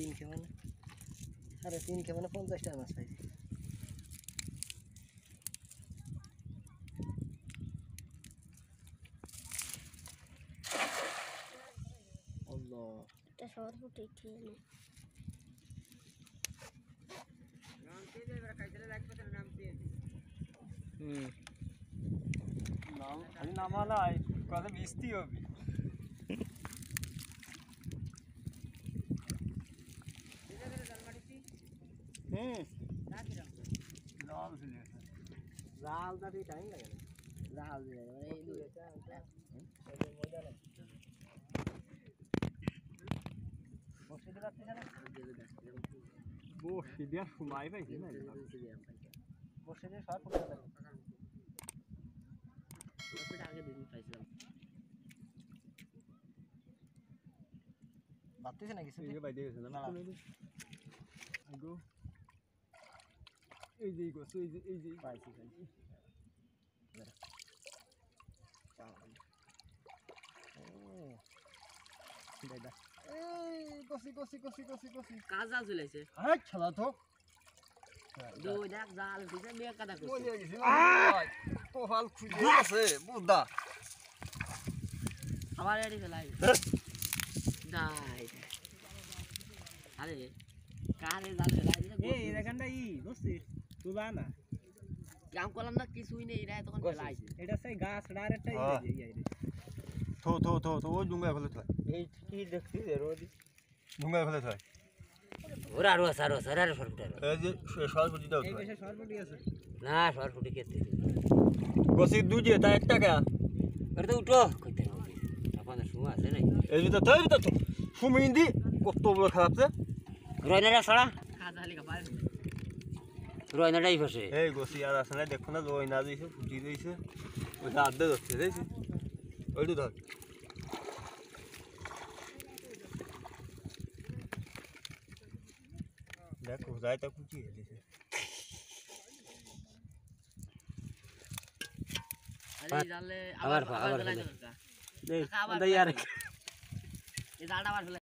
3 কে মানে 3.5 কে মানে 50 টাকা মাছ পাইছি আল্লাহ এটা শহর ফুটে ঠিক না নাম দিয়ে দে এবারে কাইতলে লাগবে তোর নাম দিয়ে দে নাম খালি নামালাই কত মিষ্টি হবে লাল ছিল জাল দাদি টাইম লাগে না জাল দিয়ে মানে এই দুই এটা মজা লাগে বসে দিতে পারছিস না বসে দেওয়ার সময় পাইছি না বসে দিয়ে সব ফুটে থাকে ওটা আগে দিন পাইছিলাম বাতিছে না কিছু এই বাইরে গেছে না আগো এই যে গো এই যে পাইছি দাদা কসি কাজা চলেছে হ্যাঁ খেলা তো দুই দেখ জাল দিছে মেয়ে কাটা করছে বলে গেছি তো হাল খুঁজে আছে বুদা আবার এডি ফেলাই দাই আরে কারে জাল ফেলাই দিছে এই এখানটা দোস্তি তুলা না কাম করলাম না কিছুই নেই এরা তখন ফেলাইছে এটা সেই গাছ ডাইরেক্ট এই তো ওই ডুঙ্গা ফেলে থাক এই কি দেখছি রোদি ডুঙ্গা ফেলে থাক ওরা সারা সরপুটা এই যে সরপুটি দাও এই বেশে সরপুটি আছে না সরপুটি কেটে গসি দুজে তা 1 টাকা এর তো উঠো কইতে আপনাদের সময় আছে নাই এই ভিতর তো সুমিন্দি কত বড় খারাপ সে রয়নারা ছড়া খাজালি কা পারে রয়নারাই বসে এই গসি আর আসলে দেখো না রয়না দিছে ফুটি দিছে ওই হাত দিয়ে ধরছে দেখছিস ওইটু ধর দেখো যাইটা কুচি দিছে আরে জালে আবার ফেলাই দরকার দেখ ইয়ার এই জালটা আবার